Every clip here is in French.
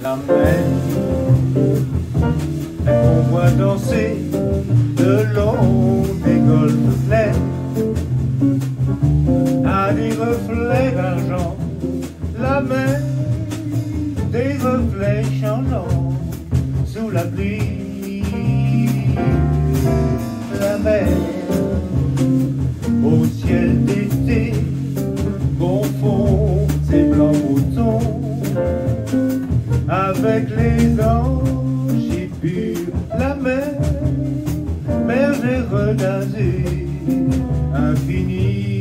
la mer, qu'on voit danser le long des golfes clairs, à des reflets d'argent, la mer, des reflets changeants sous la pluie, la mer, au ciel d'été, confond ses blancs moutons avec les anges purs, la mer, bergère d'azur infinie.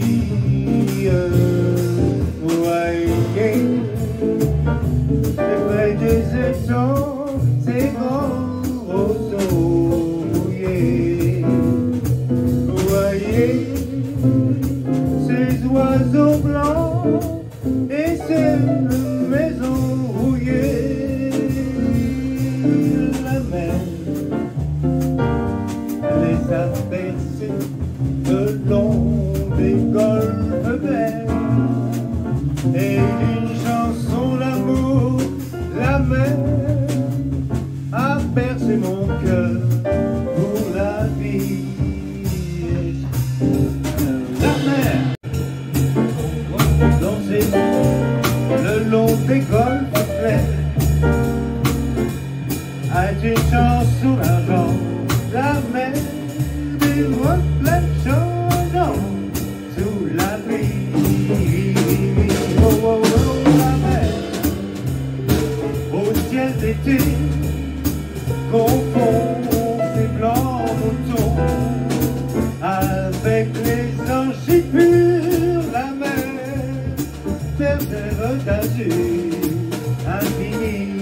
Voyez, les feuilles des étangs, ces grands roseaux mouillés. Voyez, ces oiseaux blancs et ces maisons rouillées. La mer les a bercés le long des golfes verts, et d'une chanson d'amour, la mer a bercé mon cœur pour la vie. La mer danser le long des golfes clairs, a une chanson d'argent, la mer des reflets changeants sous la pluie. Oh, oh, oh, la mer au ciel d'été confond ses blancs moutons avec les anges purs, la mer, bergère d'azur infinie.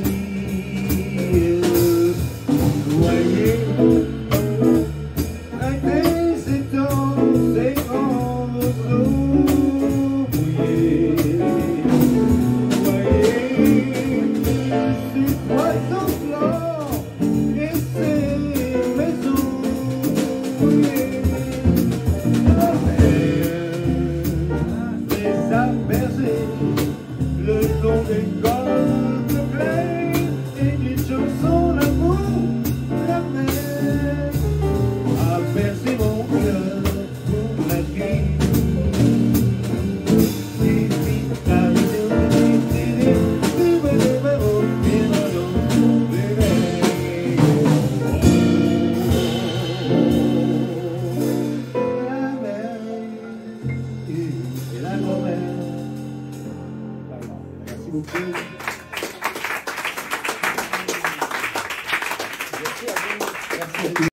Voyez, des étangs, ces grands roseaux mouillés. Voyez, ces oiseaux blancs et ces maisons mouillées. La mer les a bercés le long des golfes clairs, et d'une chanson d'amour, la mer a bercé mon cœur pour la vie. La mer et la grand-mère. Merci beaucoup. Merci à vous. Merci à tous.